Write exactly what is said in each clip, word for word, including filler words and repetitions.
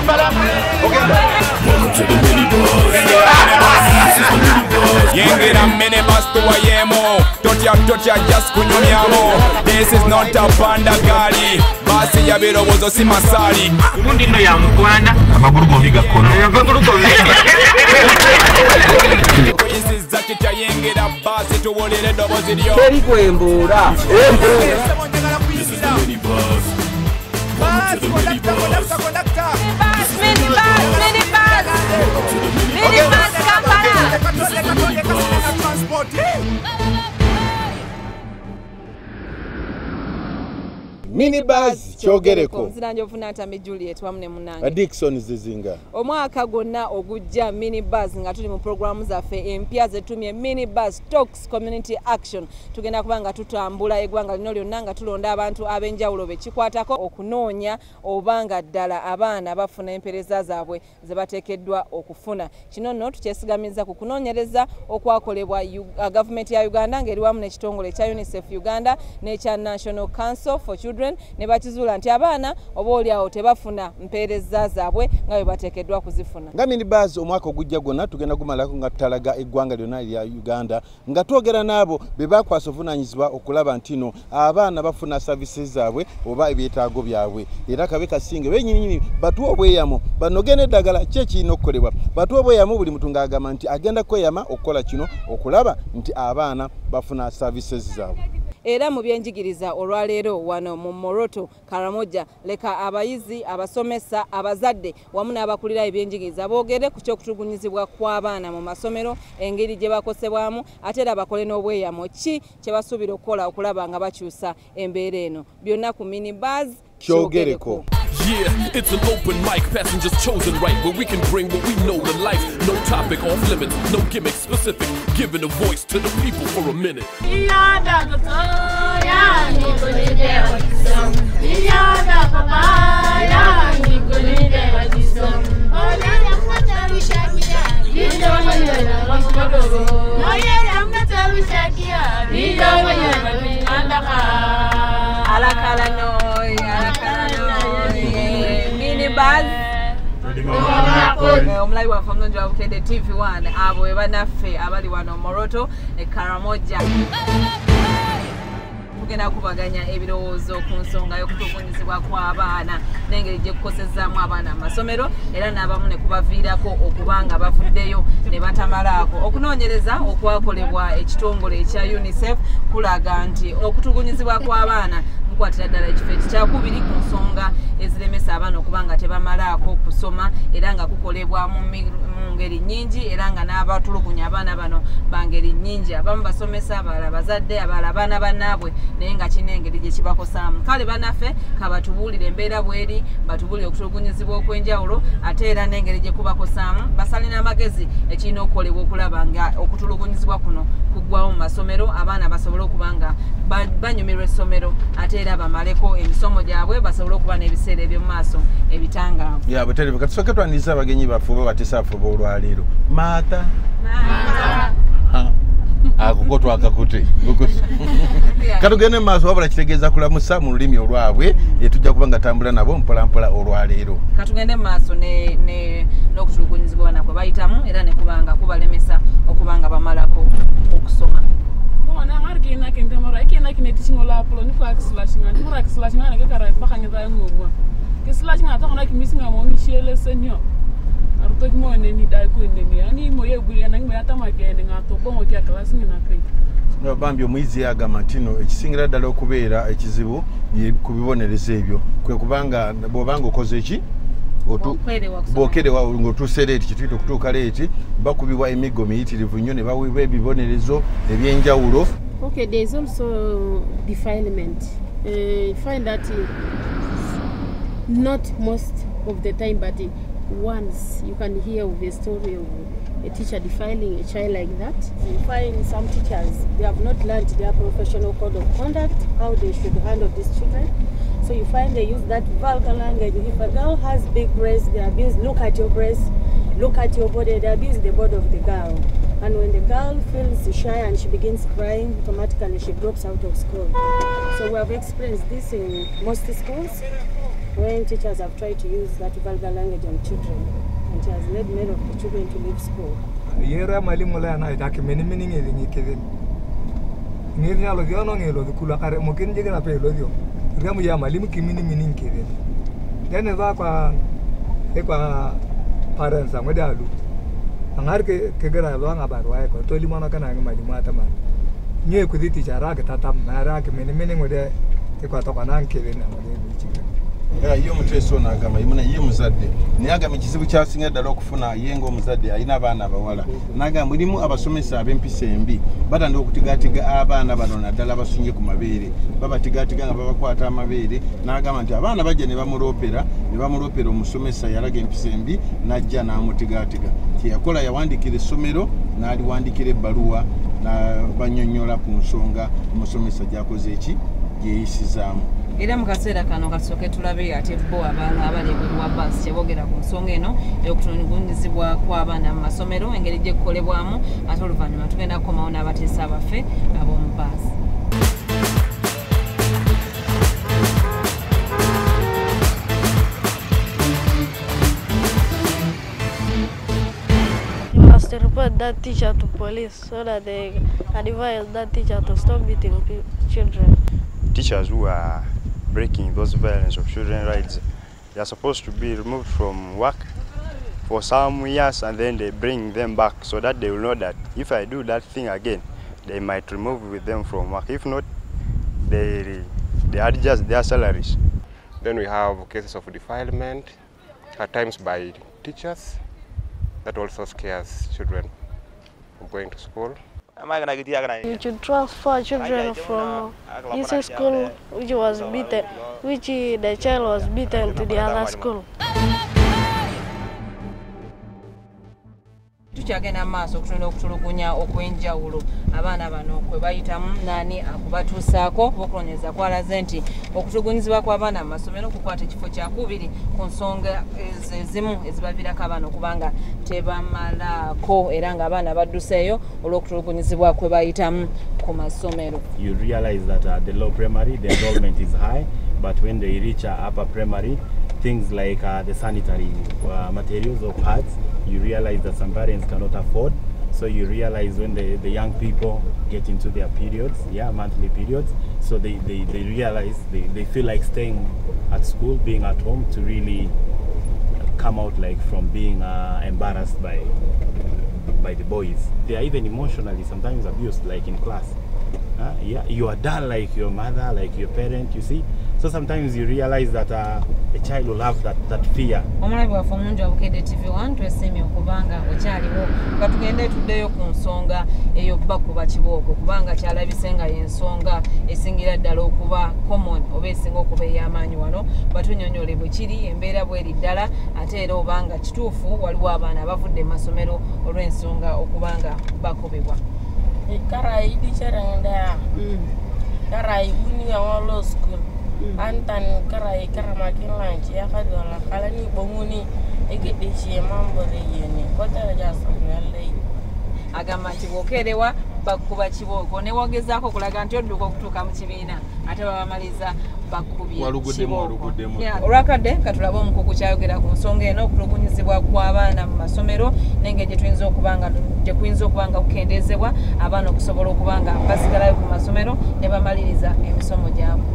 Kampala. Welcome to the Minibuzz. Yengira minibus to a yemo. Tocha tocha just kunyonyamo. This is not a panda gali. Basi ya biro wozo si masali. Mundi no ya Uganda. Amaguru gomiga kono. Amaguru gomiga. This is zaki cha yengira basi to wolele dobo zidio. Keri kwembura. This is the Minibuzz. Welcome to the Minibuzz. Minibuzz, Minibuzz, Minibuzz Kampala. Minibuzz kyogereko. Nziranje ofunata me Juliet wamne munange. Addiction zizinga. Omwaka gonna ogujja Minibuzz nga tuli mu programu zaffe empya zetumye Minibuzz Talks Community Action. Tugenda kubanga tutambula eggwanga lino lyonna nga tulonda abantu ab'enjawulo bekikwatako okunoonya obanga ddala abaana bafuna empereza zaabwe ze bateekeddwa okufuna. Kino nno tukyesigamiza ku kunoonyereza okwakolebwa uh, government ya Uganda ng'eri wamu n'ekitongole ekya UNICEF Uganda n'ekya National Council for Children ne bakizuula nti abaana oboolyawo tebafuna mpeereza zaabwe nga bwe bateekeddwa kuzifuna. Nga Minibuzz omwaka ogujja gwonna tugenda gumalako nga tutalaga eggwanga lyonna erya Uganda nga twogera n'abo be bakwasa obuvunaanyizibwa okulaba nti no abaana bafuna services zaabwe oba ebyetaago byabwe era kabe kasinge bennyininyini batuwa obweyamo banoge n'eddagala ki ekirina okukolebwa batuwa obweyamo buli muntu ng'agamba nti agenda kweyama okukola kino okulaba nti abaana bafuna services zaabwe. Era mu byenjigiriza olwaleero wano mu Moroto Karamoja leka abayizi abasomesa abazadde wamu n'abakulira ebyenjigiriza boogere ku ky'okutulugunyizibwa kw'abaana mu masomero engeri gye bakosebwamu ate era bakole n'obweyamo ki kye basuubira okukola okulaba nga bakyusa embeera eno byonna ku Minibuzz kyogereko. Yeah, it's an open mic, passengers chosen right, where we can bring what we know to life. No topic off limits, no gimmick specific, giving a voice to the people for a minute. Omulayi waffe omulungi wa Bukedde T V one abo be banaffe abali wano Moroto e Karamoja. Tugenda kubaganya ebirowoozo ku nsonga y'okutulugunyizibwa kw'abaana n'engeri gye kukosezaamu abaana amasomero era n'abamu ne kubaviirako okuba nga bavuddeyo ne batamalaako. Okunoonyereza okwakolebwa ekitongole ekya UNICEF kulaga nti okutulugunyizibwa kw'abaana kukwatira ddala ekifo ekikyakubiri ku nsonga eziremesa abaana okuba nga tebamalaako kusoma era nga kukolebwa mu ngeri nnyingi era nga n'abatulugunya abaana bano bangeri nnyingi abamu basomesa abalala bazadde abalala abaana bannaabwe naye nga kino engeri gye kibakosaamu. Kale banaffe kabatubuulire embeera bweri batubuulire okutulugunyizibwa okw'enjawulo ate era n'engeri gye kubakosaamu basalina amagezi ekirina okukolebwa okulaba nga okutulugunyizibwa kuno kuggwawo mu masomero abaana basobole okuba nga banyumirwa essomero ate era bamaleko emisomo gyabwe basobole okuba n'ebiseera eby'omu maaso ebitangaavu. Ya buterebe katusooke twaniriza abagenyi baffe oba bateesaafuba olwaleero. Maata. Maata. Akuko twakakute. Katugende mu maaso wabula kitegeeza kulamusa mu lulimi olwabwe tujja kuba nga tambula nabo mpola mpola olwaleero. Katugende mu maaso ne ne n'okutulugunyizibwa nakwe bayitamu era ne kubanga kubalemesa okuba nga bamalako okusoma. Mwana ngariki na kente mara ikena kineti singola apolo ni kwa kislashing and mara kislashing na ke kara pakanya za ngomwa kislashing ata kona kimisinga mo ngishele senyo aruto mo ne ni dai ko ne ani mo yeguri na ngwe ata makende ngato bongo kya classing na pe no bambyo muizi aga matino ekisingira ddala okubeera ekizibu kubibonereza ebyo kwe kubanga bobanga okoze eki otu bokere wa ngotusere eti kitwito kutuka leti bakubibwa emigo miyitirivu nnyo ne bawiba ebibonerezo ebyenjawulo. Okay, there is also defilement. Uh, you find that uh, not most of the time, but uh, once you can hear of a story of a teacher defiling a child like that. You find some teachers, they have not learned their professional code of conduct, how they should handle these children. So you find they use that vulgar language. If a girl has big breasts, they abuse, look at your breasts, look at your body, they abuse the body of the girl. And when the girl feels shy and she begins crying, automatically she drops out of school. So we have experienced this in most schools. when teachers have tried to use that vulgar language on children, and it has led many of the children to leave school. Yera mwalimu la na ita kimeni mini ngeli ngikeden. Ngeli nyalo gyono ngelo kula kare mungkin jega na pelo dio. Ramu ya mwalimu kimini mini ngikeden. Then va kwa e kwa parents ngode alu. Angar ke kegera lo nga barwa ko to limana kana mwalimu atama. Nye ku di teacher ra ke tatam na ra ke mini mini ngode e kwa to kana ngikeden na mwalimu chikeden. Ya iyo mutreso na agama imuna ye muzadde niyagama kizibu kyasinga ddala okufuna yengo omuzadde alina abaana abawala naga mulimu abasomesa ab'empisa embi batandika okutigatiga abaana bano naddala basunye ku mabeere babatigatiga nga babakwata amabeere n'agamba nti abaana bajja ne bamuloopera ne bamuloopera omusomesa yalaga empisa embi n'ajja n'amutigatiga kyeyakola yawandikira essomero n'aliwandikira ebbaluwa n'abanyonnyola ku nsonga omusomesa gyakoze eki gyeyisizaamu. Era mu kaseera kano kasooke tulabe ate bo abaana abali wa bus kyeboogera ku nsonga eno ey'okutuniganyizibwa kw'abaana mu masomero engeri gye kukolebwamu ate oluvannyuma tugenda kukomawo n'abateesa abaffe ab'omu bus. You must report that teacher to police so that they advise that teacher to stop beating children. Teachers who are breaking those violence of children rights, they are supposed to be removed from work for some years and then they bring them back so that they will know that if I do that thing again, they might remove with them from work. If not, they, they adjust their salaries. Then we have cases of defilement, at times by teachers. That also scares children from going to school. You should transfer children from this school which was beaten, which the child was beaten to the other school. Tukyagenda maaso okutunda okutulugunya okwenjawulo abaana bano kwe bayitamu nani akubatuusaako okulonyeza kwalaze nti okutulugunyizibwa kw'abaana mu masomero kukwata ekifo kyakubiri ku nsonga ezimu ezibaviirako abaana okubanga tebamalaako era ng'abaana badduseeyo olw'okutulugunyizibwa kwe bayitamu ku masomero. You realize that at the low primary the enrollment is high, but when they reach uh, upper primary, things like uh, the sanitary uh, materials or pads, you realize that some parents cannot afford. So you realize when the, the young people get into their periods, yeah, monthly periods, so they, they, they realize they, they feel like staying at school, being at home to really come out like from being uh, embarrassed by, by the boys. They are even emotionally sometimes abused, like in class. Uh, yeah, you are done like your mother, like your parent, you see. So sometimes you realize that uh, a child will have that, that fear. Omulabi waffe omulungi wa Bukedde T V one twesimye okubanga okyaliwo nga tugende tuddeyo ku nsonga eyo bakuba kibooko kubanga kyalabise nga y'ensonga esingira ddala okuba common oba esinga okuba ey'amaanyi wano batunyonyole bwe kiri embeera bweri ddala ate era obanga kituufu waliwo abaana abavudde mu masomero olw'ensonga okubanga bakubibwa. Karai teacher ngenda karai uni yang law school antan karai karamakin lanci ya kadwala kalani bonguni egede chi mambore yene kota jasa ngalai agamba nti bwokerewa bakuba kibooko ne wogezaako kulaga nti odduka okutuuka mu kibiina ate babamaliza bakubye kibooko. Olwakadde katulabe omukugu kyayogera ku nsonga eno okutulugunyizibwa kw'abaana mu masomero n'engeri gye tuyinza okubanga gye kuyinza okubanga kukendeezebwa abaana okusobola okubanga basigalayo ku masomero ne bamaliriza emisomo gyabwe.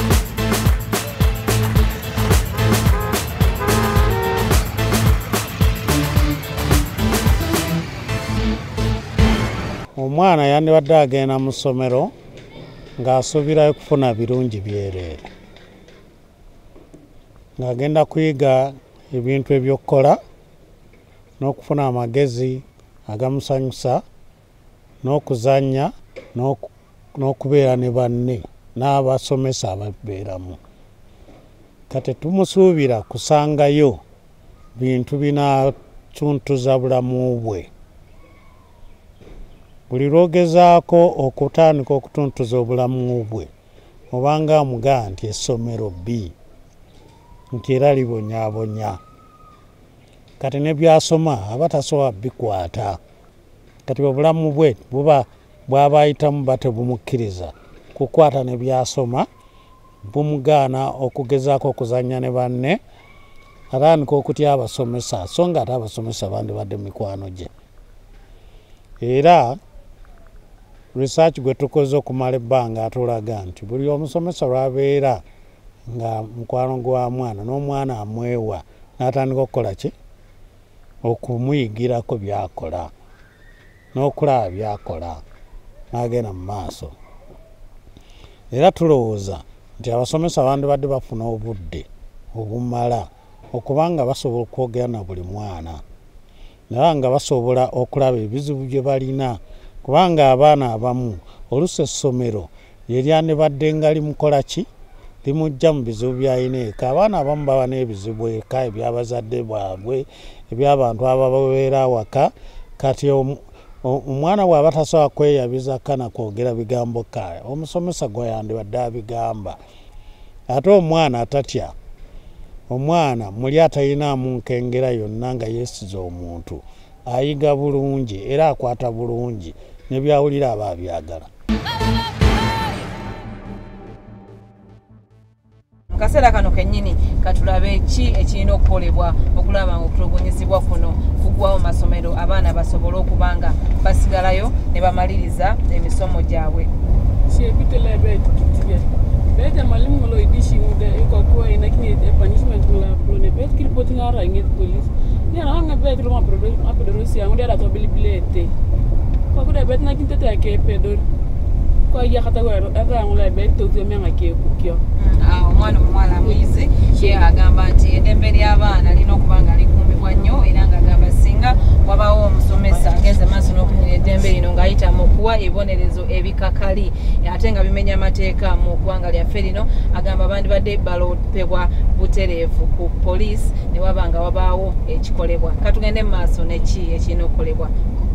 Omwana yandibadde agenda mu ssomero ng'asuubirayo kufuna birungi byereere, ng'agenda kuyiga ebintu eby'okukola n'okufuna amagezi agamusanyusa n'okuzannya n'okubeera ne banne n'abasomesa ababeeramu. Kati tumusuubira kusangayo bintu binaatuntuza bulamu bwe. Buli lwogezaako okutandika okutuntuza obulamu bwe obanga amugaa nti essomero bbi nti era libonyaabonya, kati ne byasoma aba tasobola bikwata. Kati obulamu bwe buba bw'aba ayitamu ba tebumukkiriza kukwata ne byasoma bumugaana okugezaako okuzannya ne banne atandika okutya abasomesa so nga ate abasomesa bandibadde mikwano gye. Era research gwe tukoze okumala ebbanga atulaga nti buli omusomesa lwabeera nga mukwano gwa mwana n'omwana amwewa n'atandika okukola ki okumuyigirako byakola n'okulaba byakola n'agenda mu maaso. Era tulowooza nti abasomesa bandibadde bafuna obudde obumala okubanga basobola okwogera na buli mwana naye nga basobola okulaba ebizibu bye balina kubanga abaana abamu oluusi essomero lye lyandibadde nga limukola ki limujja mu bizibu byalina eka. Abaana abamu baba n'ebizibu eka ebyabazadde bwabwe eby'abantu abababeera awaka kati omwana bw'aba tasobola kweyabiza kana kwogera bigambo kale omusomesa gwe yandibadde abigamba. Ate omwana atatya omwana muli atalinaamu nkengera yonna nga yeesiza omuntu ayiga bulungi era akwata bulungi ne byawulira aba abyagala. Mu kaseera kano kennyini katulabe ki ekirina okukolebwa okulaba nga okutulugunyizibwa kuno kuggwawo masomero abaana basobole okuba nga basigalayo ne bamaliriza emisomo gyabwe. Bete mwalimu ngolo idishi ngude yuko kwa inakini punishment ngula plone bete kiripoti ngara inget police ni anga bete lo mapro apodorosi ngude ala to bilibilete kwa kuda bete nakini tete ake pedor kwa ya kata kwa ata ngula bete to zeme ngake kukyo ah omwana omwala mwizi ye agamba nti edemberi abana lino kubanga likumbibwa nnyo era nga agamba singa wabawo omusomesa ageze maaso n'okunyira eddembe lino ng'ayita mu kuwa ebibonerezo ebikakali ate nga bimenya amateeka mu ggwanga lyaffe lino agamba bandibadde balopebwa butereevu ku poliisi ne waba nga wabaawo ekikolebwa. Katugende mu maaso neki ekirina okukolebwa.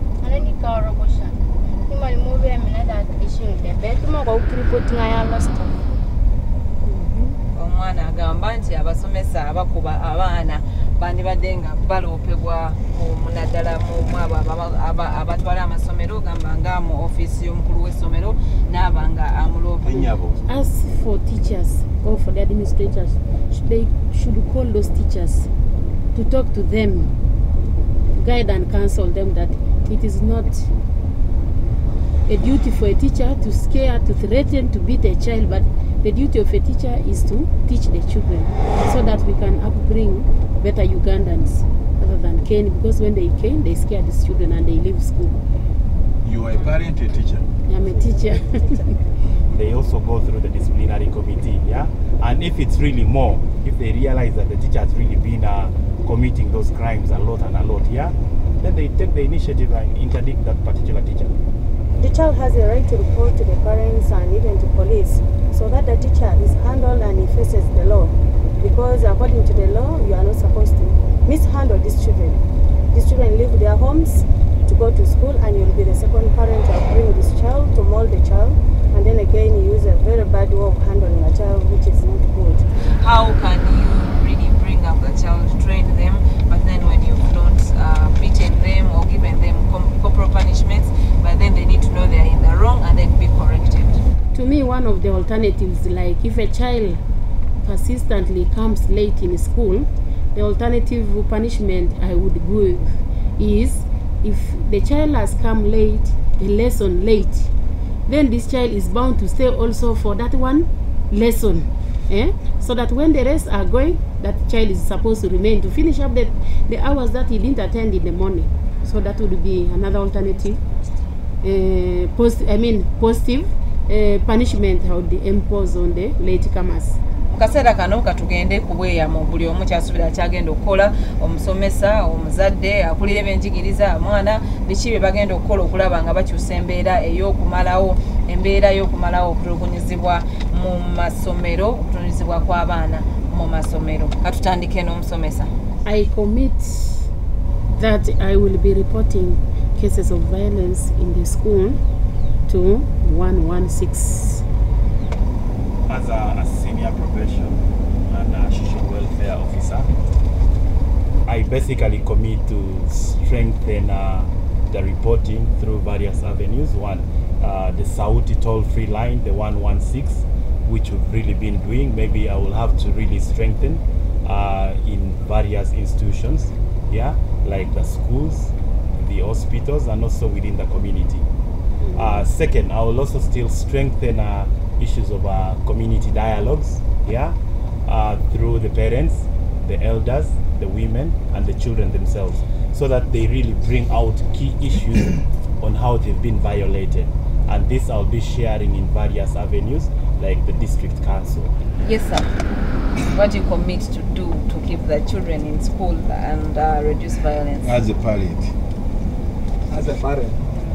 Omwana agamba nti abasomesa abakuba abaana bandibadde nga balopebwa munaddala mu abo abatwala amasomero gamba nga mu ofiisi y'omukulu w'essomero n'aba nga amulope. As for teachers or for the administrators, they should call those teachers to talk to them, guide and counsel them that it is not a duty for a teacher to scare, to threaten, to beat a child, but the duty of a teacher is to teach the children so that we can upbring better Ugandans rather than cane, because when they cane, they scare these children and they leave school. You are a parent, a teacher? I'm a teacher. They also go through the disciplinary committee, yeah? And if it's really more, if they realize that the teacher has really been uh, committing those crimes a lot and a lot, yeah? Then they take the initiative and interdict that particular teacher. The child has a right to report to the parents and even to police so that the teacher is handled and he faces the law. Because according to the law, you are not supposed to mishandle these children. These children leave their homes to go to school and you'll be the second parent to bring this child, to mold the child, and then again you use a very bad way of handling a child which is not good. How can you really bring up a child, train them, but then when you've not uh, beaten them or given them corporal punishments, but then they need to know they're in the wrong and then be corrected? To me, one of the alternatives, like if a child persistently comes late in school, the alternative punishment I would give is if the child has come late, a lesson late, then this child is bound to stay also for that one lesson. Eh? So that when the rest are going, that child is supposed to remain to finish up the, the hours that he didn't attend in the morning. So that would be another alternative. Uh, post, I mean positive uh, punishment I would impose on the latecomers. Kaseera kano katugende kubweyamu buli omu kyasuubira kyagenda okukola, omusomesa, omuzadde, akulira ebyenjigiriza, mwana, biki bye bagenda okukola okulaba nga bakyusa embeera ey'okumalawo embeera y'okumalawo okutulugunyizibwa mu masomero, okutulugunyizibwa kw'abaana mu masomero. Katutandike n'omusomesa. I commit that I will be reporting cases of violence in the school to one one six. As a, a senior probation and a social welfare officer, I basically commit to strengthen uh, the reporting through various avenues. One, uh, the Sauti toll-free line, the one one six, which we've really been doing. Maybe I will have to really strengthen uh, in various institutions, yeah, like the schools, the hospitals, and also within the community. Uh, second, I will also still strengthen uh, issues of uh, community dialogues, yeah, uh, through the parents, the elders, the women, and the children themselves, so that they really bring out key issues on how they've been violated. And this I'll be sharing in various avenues, like the district council. Yes, sir. What do you commit to do to keep the children in school and uh, reduce violence? As a parent. As a parent.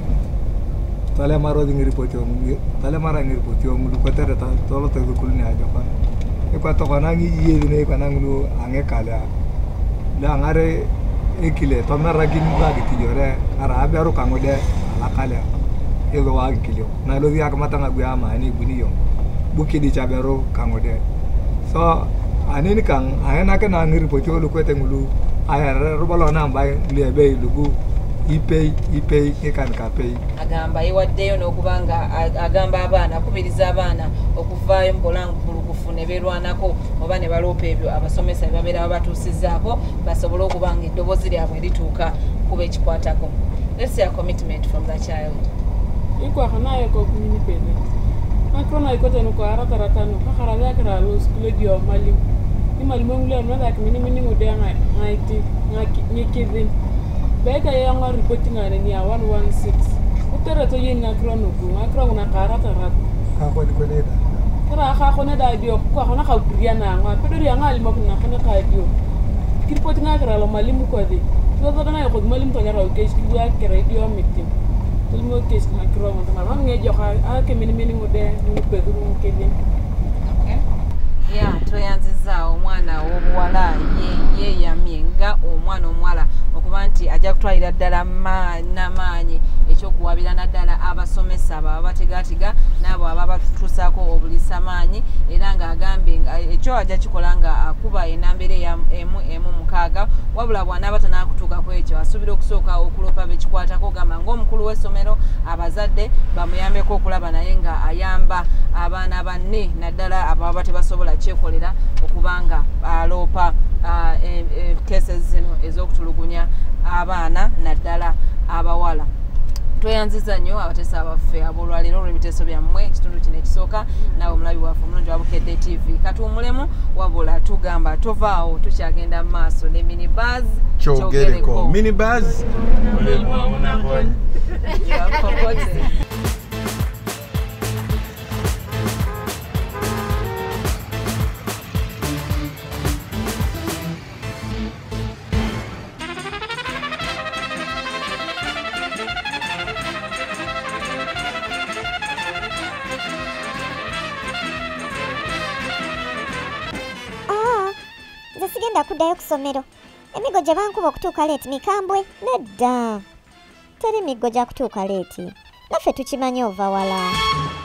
Tale maro di ngiripoti omu, tale mara ngiripoti omu, lukotere ta tolo te dukuli ni aja pa. Eko toko nangi iye dine eko nangulu ange kalea. Le angare ekile, tomna ragini bagi tijore, ara abe aru kangode ala kalea. Ego wagi kilio. Na lo di akamata nga guya ama ani buni yong. Bukedde chabe aru kangode. So anini kang ayana ke na ngiripoti olu kwete ngulu ayara rubalo na mbai liebe lugu. Ipei ipei ekan kapei agamba ewaddeyo n'okubanga agamba abaana akubiriza abaana okuvaayo mbolangulu kufune berwanako oba ne baloopa ebyo abasomesa babeera babatuusizzaako basobole okubanga eddoboozi lyabwe lituuka kuba ekikwatako. Let's see a commitment from the child. Ikwaka nayo ko kumini pele. Akrona ikote no kwa haraka ratano kakara yakara lo skule dio malimu. Ni malimu ngule nwa kimini mini ngode nga ngaiti ngikivin. Beka yanga reporting ane ni one one six. Utera to yin ngakro no ku ngakro na karata rat. Ka ko ni ko leda. Kara ka ko ne da dio ko ko na ka kuria na ngwa pedo ri anga alimo na ko na ka dio. Kirpoti ngakra lo malimu ko di. So so na ko malimu to nyara ke ski ya kere dio mitim. Tulmo ke ski ngakro mo ma nge jo ka a ke mini mini ngode ni pedo mo ke ni. Okay. Ya toyanziza omwana obuwala ye ye yamyenga omwana omwala okuba nti ajja kutwalira ddala n'amaanyi ekyokuwabira naddala abasomesa baba bategaatiga n'abo aba batutuusaako obulisamaanyi era ng'agambye ekyo ajja kikola nga akuba enambera emu emu mukaaga wabula bw'anaaba tanaakutuuka ku ekyo asuubira okusooka okulopa bekikwatako gamba ng'omukulu w'essomero abazadde bamuyambeko okulaba naye nga ayamba abaana banne naddala ababa tebasobola kyekolera okubanga aloopa cases zino ez'okutulugunya abaana naddala abawala. Tweyanziza nnyo abateesa abaffe ab'olwaleero olw'ebiteeso byammwe ekitundu kino ekisooka naawe omulabi waffe omulungi wa Bukedde T V katuwumulemu wabula tugamba tovaawo tukyagenda mu maaso ne Minibuzz kyogereko. Minibuzz sigenda kuddayo ku ssomero. Emigo gye bankuba okutuuka leeti mikambwe nedda. Teri migo gya kutuuka leeti. Naffe tukimanyi ova wala.